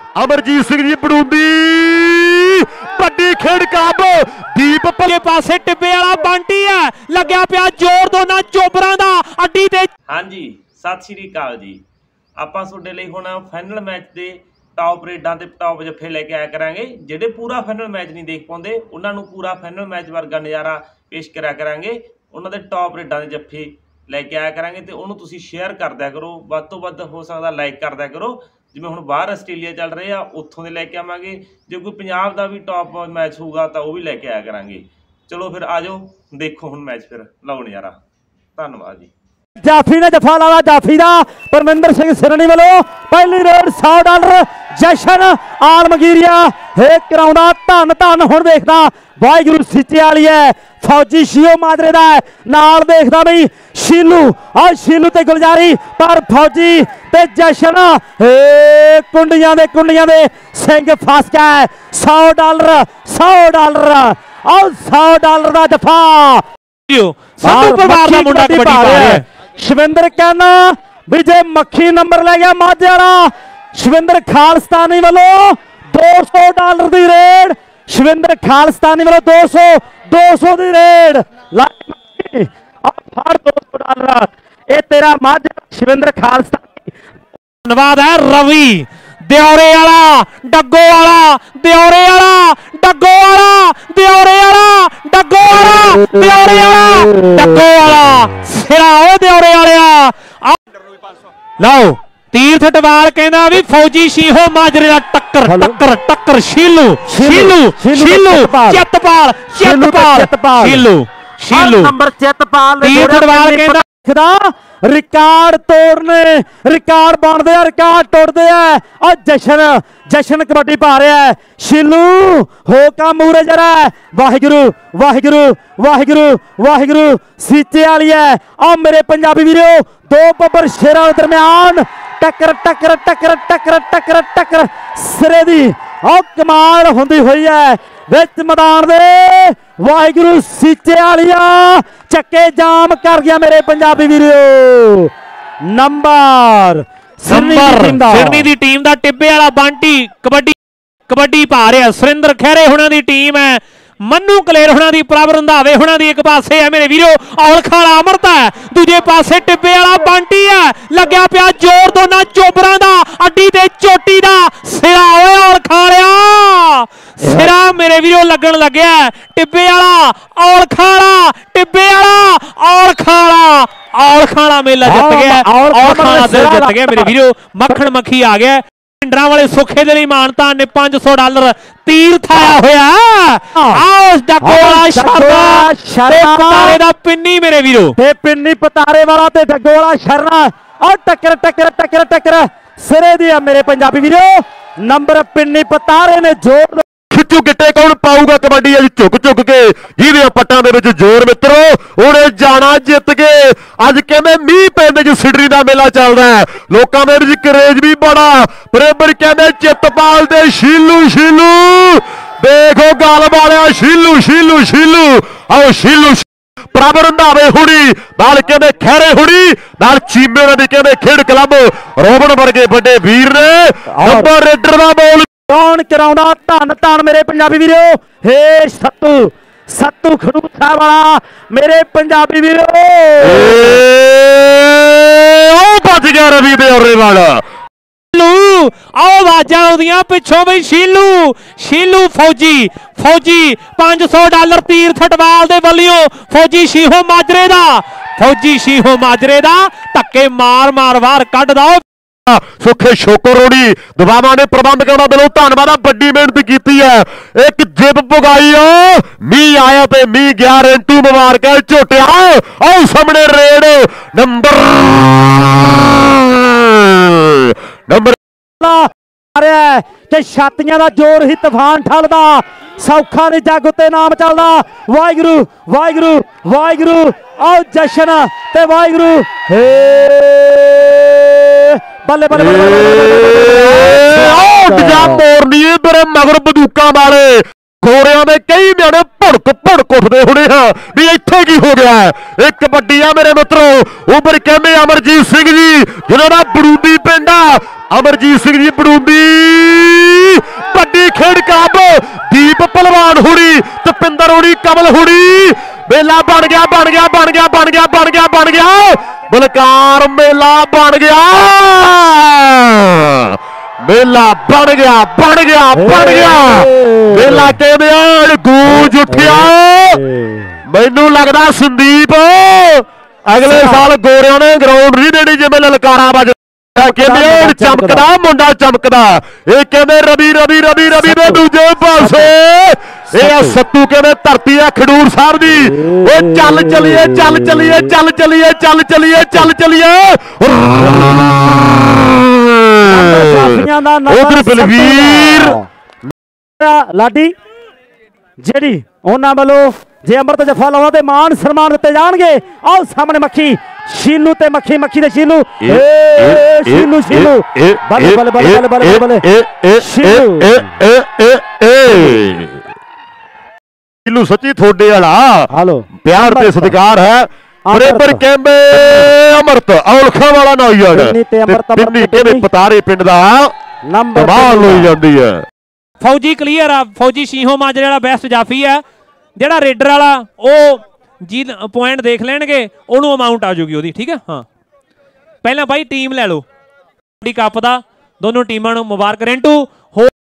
अमरजीत सिंह जी बड़ूंदी बड़ी खेड कब दीप के पासे टिब्बे वाला बंटी है लग्या पिया जोर दोना चोबरां दा अड्डी ते। हाँ जी सत श्री अकाल जी। आपां तुहाडे लई हुण फाइनल मैच दे टॉप रेडां ते टॉप जफ्फे लैके आया करांगे। जिहड़े पूरा फाइनल मैच नहीं देख पाउंदे उन्हां नूं पूरा फाइनल मैच वर्गा नज़ारा पेश करा करांगे। उन्हां दे टॉप रेडां दे जफ्फे लैके आया करांगे ते उहनूं तुसीं शेयर कर दिया करो, वध तो वध हो सकदा लाइक कर दिया करो। जिवें हुण बाहर आस्ट्रेलिया चल रहे आ उत्थों दे लैके आवांगे, जे कोई पंजाब दा भी टॉप मैच होऊगा तां ओह भी लैके आया करांगे। चलो फिर आ जाओ देखो हुण मैच, फिर लाओ नज़ारा। धन्नवाद जी। जाफी ने जफा लाया, जाफी का परमिंदर सिंह सिरनी वालों पहली रेड $100 जशन आलमगीरिया एक कराउंदा धन धन। हुण देखदा वाहिगुरू सीचे वाली है, फौजी शियो माजरे दा है, नाल देखदा बई शीलू और शीलू ते गुलजारी पर फौजी ते जशन कुंडियां दे सिंह फस गया है। $100 और $100 का जफा शविंदर कहना भी जे मक्खी नंबर लै गया माझे वाला शविंदर खालस्तानी वालों $200 की रेड। शविंदर खालस्तानी वालों 200 की रेड $200 ये तेरा माझे शविंदर खालस्तानी। धन्यवाद है रवि दियोरे वाला डग्गो वाला दियोरे वाला डग्गो वाला दियोरे वाला डग्गो वाला दियोरे वाला डग्गो वाला सिरा ओ दियोरे वालिया। लो तीर्थ डवाल कहना भी फौजी शीहो माजरे दा टक्कर टक्कर टक्कर शीलू शीलू शीलू चितपाल शीलू शीलू नंबर चितपाल तीर्थ डवाल कहना रिकॉर्ड तोड़ने रिकॉर्ड बनते हैं, रिकॉर्ड तोड़ते हैं और जशन कबड्डी पा रहा है। शिलू हो का मूरे जरा वाहिगुरू वाहिगुरू वाहिगुरू वाहिगुरू सीचे वाली है। और मेरे पंजाबी वीरो दो बब्बर शेरां के दरम्यान टक्कर टक्कर टक्कर टक्कर टक्कर टक्कर सिरे दी और कमाल होंदी हुई है विच मैदान दे। वाहिगुरू सीचे वालिया चक्के जाम कर गया मेरे पंजाबी वीरो। नंबर सिडनी दी टीम दा टिब्बे वाला बंटी कबड्डी पा रहा। सुरिंदर खैरे होना दी टीम है, मन्नू कलेर होना दी, प्रभ रंधावे होना दी एक पासे है मेरे वीरो। औल खाला अमृत है दूजे पासे टिब्बे वाला बंटी है लग्या पिया जोर दोना चोबरां दा अड्डी ते चोटी दा सिरा ओए औल खालिया सिरा मेरे वीरो लगन लग्या। टिब्बे वाला औल खाला टिब्बे वाला औल खाला मेला जित गया, औल खाला दिल जित गया मेरे वीरो। मक्खण मक्खी आ गया पिंडरा वाले सुखे दे मानता ने $500 तीर्थ आया होया पिन्नी मेरे वीरो ते पिन्नी पतारे वाला ते डग्गो वाला शरणा और टक्कर टक्कर टक्कर टक्कर सिरे दी मेरे पंजाबी वीरो। नंबर पिन्नी पतारे ने जोर खिच्चू गिट्टे कौन पाऊगा कबड्डी अज झुक झुक के जिहदे पट्टां दे विच जोर मित्रो उहने जाना जित के। अज कहंदे मींह पैंदे च सिडनी दा मेला चलदा है, लोकां दे विच क्रेज भी बड़ा। बराबर कहंदे चितपाल दे शीलू शीलू देखो गल वालिया शीलू शीलू शीलू आओ शीलू प्रभ रंधावे हुणी नाल कहंदे खैरे हुणी नाल चीमे उहनां दी कहंदे खेड क्लब रोबन वर्गे बड़े वीर ने। नंबर रेडर दा बोल कौन कराउंदा धन धन मेरे पंजाबी वीरो। हे सत्तू खड़ूसा वाला मेरे पंजाबी वीरो बच गया रवि दियोरे वाला। आवाजा आउंदियां पिछों बई शीलू फौजी $500 तीर्थ डवाल दे वल्लियों फौजी शीहो माजरे दा धक्के मार बाहर कढ दो। सुखे शोकोरोड़ी दबावा ने प्रबंधकों का दिलों धन्नवाद, बड़ी मेहनत की है। एक जिप पुगाई मीह आया तो मीह गया रेंटू मुबारक झोटिया आओ सामने रेड नंबर ते छातियां दा जोर ही तूफान ठलदा सौखा नहीं जग उत्ते नाम चलदा। वाहिगुरू वाहिगुरू वाहिगुरू आओ जशन ते वाहिगुरू हे बल्ले बल्ले मोरनी मेरे मगर बंदूकां वाले गोरियां दे कई न्याणे भुड़क उठदे होने भी इत्थे की हो गया है। एक कबड्डी आ मेरे मित्रों उबर कहते अमरजीत सिंह जी जिन्होंने बड़ूंदी पिंड अमरजीत सिंह जी बड़ूंदी ਪਰ ਮੇਲਾ ਬਣ ਗਿਆ, ਮੇਲਾ ਬਣ ਗਿਆ, ਬਣ ਗਿਆ, ਬਣ ਗਿਆ। ਮੇਲਾ ਕਹਿੰਦੇ ਆ ਗੂੰਜ ਉੱਠਿਆ। ਮੈਨੂੰ ਲੱਗਦਾ ਸੰਦੀਪ ਅਗਲੇ ਸਾਲ ਗੋਰਿਆਂ ਨੇ ਗਰਾਊਂਡ ਨਹੀਂ ਦੇਣੀ ਜਿਵੇਂ ਲਲਕਾਰਾਂ ਵੱਜ ਕਹਿੰਦੇ ਚਮਕਦਾ ਮੁੰਡਾ ਚਮਕਦਾ। ਇਹ ਕਹਿੰਦੇ ਰਵੀ ਰਵੀ ਰਵੀ ਰਵੀ ਦੇ ਦੂਜੇ ਪਾਸੇ ਇਹ ਆ ਸੱਤੂ ਕਹਿੰਦੇ ਧਰਤੀ ਆ ਖਡੂਰ ਸਾਹਿਬ ਦੀ। ਉਹ ਚੱਲ ਚਲੀਏ, ਚੱਲ ਚਲੀਏ, ਚੱਲ ਚਲੀਏ, ਚੱਲ ਚਲੀਏ, ਚੱਲ ਚਲੀਏ। ਉਧਰ ਬਲਵੀਰ ਲਾਡੀ ਜਿਹੜੀ ਉਹਨਾਂ ਵੱਲੋਂ ਜੇ ਅੰਮ੍ਰਿਤ ਜੱਫਾ ਲਾਉਣਾ ਤੇ ਮਾਨ ਸਨਮਾਨ ਦਿੱਤੇ ਜਾਣਗੇ। ਆਓ ਸਾਹਮਣੇ ਮੱਖੀ ਸ਼ੀਲੂ ਤੇ ਮੱਖੀ, ਮੱਖੀ ਤੇ ਸ਼ੀਲੂ। ਸ਼ੀਲੂ ਸ਼ੀਲੂ ਬੱਲੇ ਬੱਲੇ ਬੱਲੇ ਬੱਲੇ ਬੱਲੇ ਸ਼ੀਲੂ ਸ਼ੀਲੂ ਸੱਚੀ ਥੋੜੇ ਵਾਲਾ ਹਾਲੋ ਪਿਆਰ ਤੇ ਸਤਿਕਾਰ ਹੈ। ਬਰੇਬਰ ਕਹਿੰਦੇ ਅਮਰਤ ਔਲਖਾਂ ਵਾਲਾ ਨਾ ਹੋਈ ਜਾਣਾ ਪਿੰਡੀ ਕਹਿੰਦੇ ਪਤਾਰੇ ਪਿੰਡ ਦਾ ਨੰਬਰ ਕਮਾਲ ਹੋਈ ਜਾਂਦੀ ਹੈ। ਫੌਜੀ ਕਲੀਅਰ ਆ, ਫੌਜੀ ਸ਼ੀਹੋ ਮਾਜਰੇ ਵਾਲਾ ਬੈਸਟ ਜਾਫੀ ਆ। ਜਿਹੜਾ ਰੇਡਰ ਵਾਲਾ ਉਹ ਜੀ ਪੁਆਇੰਟ ਦੇਖ ਲੈਣਗੇ, ਉਹਨੂੰ ਅਮਾਊਂਟ ਆ ਜੂਗੀ ਉਹਦੀ, ਠੀਕ ਹੈ। ਹਾਂ ਪਹਿਲਾਂ ਬਾਈ ਟੀਮ ਲੈ ਲਓ ਕਬੱਡੀ ਕੱਪ ਦਾ, ਦੋਨੋਂ ਟੀਮਾਂ ਨੂੰ ਮੁਬਾਰਕ। ਰਿੰਟੂ